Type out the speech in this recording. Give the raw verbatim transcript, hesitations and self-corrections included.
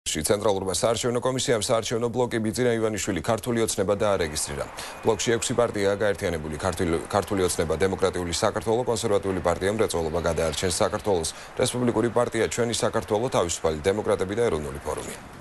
ცენტრალურმა საარჩევნო კომისიამ საარჩევნო ბლოკი ბიძინა ივანიშვილი ქართული ოცნება დაარეგისტრირა. ბლოკში ექვსი პარტიაა გაერთიანებული. ქართული ოცნება, დემოკრატიული საქართველო, კონსერვატიული პარტია მრეწველობა გადაარჩენს საქართველოს, რესპუბლიკური პარტია ჩვენი საქართველო, თავისუფალი დემოკრატები და ეროვნული ფორუმი.